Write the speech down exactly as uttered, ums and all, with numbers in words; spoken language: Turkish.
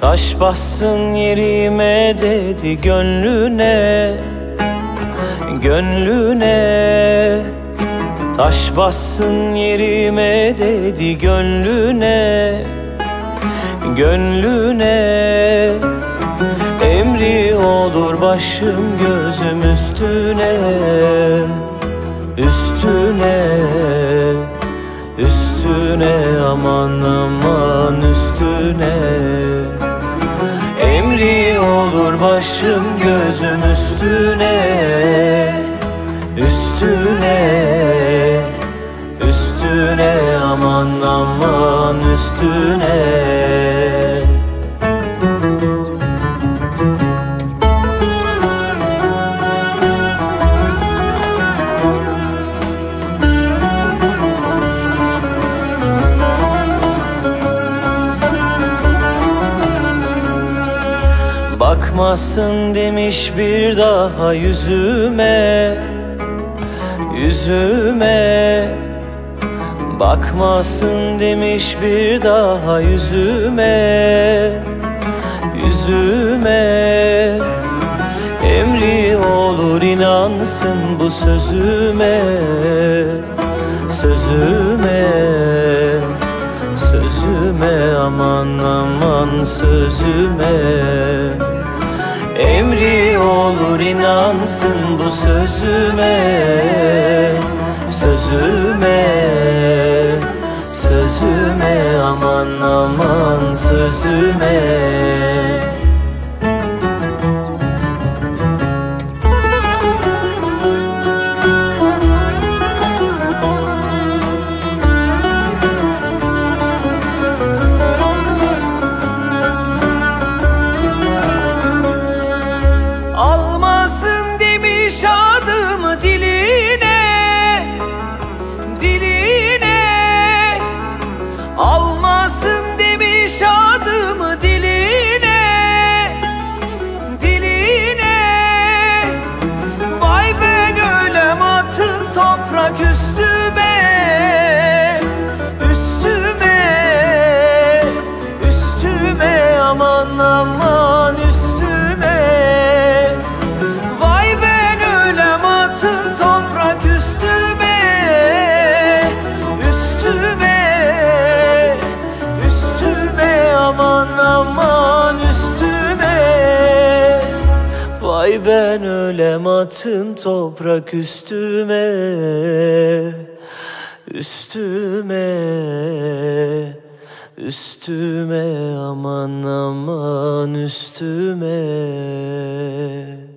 Taş bassın yerime dedi gönlüne, gönlüne. Taş bassın yerime dedi gönlüne, gönlüne. Emri olur başım gözüm üstüne, üstüne, üstüne, aman aman üstüne. Emri olur başım gözüm üstüne, üstüne, üstüne, aman aman üstüne. Bakmasın demiş bir daha yüzüme, yüzüme. Bakmasın demiş bir daha yüzüme, yüzüme. Emri olur inansın bu sözüme, sözüme, sözüme, aman aman sözüme. Emri olur inansın bu sözüme, sözüme, sözüme, aman aman sözüme. Almasın demiş adımı diline, diline. Almasın demiş adımı diline, diline. Vay ben ölem atın toprak üstüme, üstüme, üstüme, aman aman üstüme. Toprak üstüme, üstüme, üstüme, aman aman üstüme. Vay ben ölem atın toprak üstüme, üstüme, üstüme, aman aman üstüme.